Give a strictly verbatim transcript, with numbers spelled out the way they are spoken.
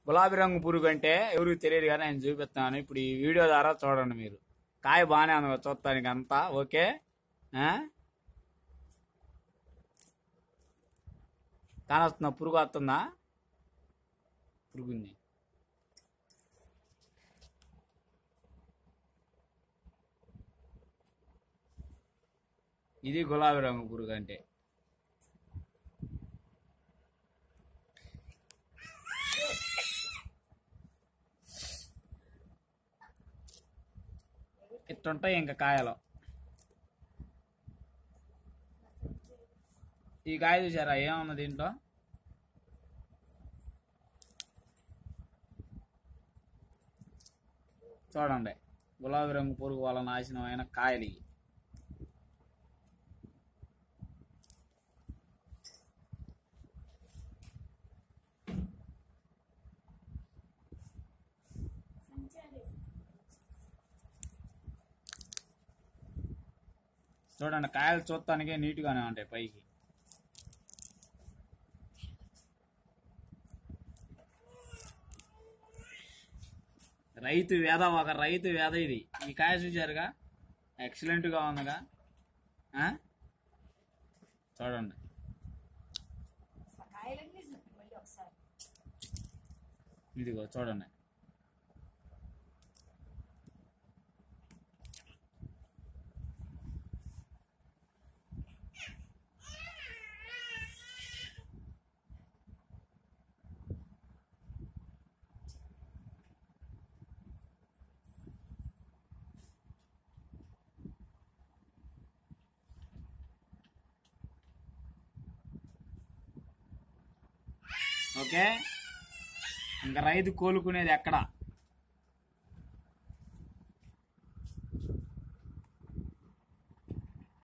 గులాబీ రంగు పురుగు అంటే ఎవరికి తెలియదు కానీ నేను చూపిస్తాను ఇప్పుడు ఈ వీడియో ద్వారా చూడండి మీరు. కాయ బాగానే ఉంది చూస్తానికి అంతా ఓకే. కానొస్తుందా పురుగు వస్తుందా? పురుగుంది. ఇది గులాబీ రంగు పురుగు అంటే. ఇట్టుంటాయి ఇంకా కాయలు. ఈ కాయ చూసారా ఏమన్నా దీంట్లో? చూడండి గులాబీ రంగు పురుగు వల్ల నాశనమైన కాయలు ఇవి. చూడండి కాయలు చూడటానికే నీట్గానే ఉంటాయి పైకి. రైతు వేద ఒక రైతు వేద ఇది. ఈ కాయ చూసారుగా ఎక్సలెంట్గా ఉందిగా. చూడండి ఇదిగో చూడండి. ఓకే ఇంకా రైతు కోలుకునేది ఎక్కడ?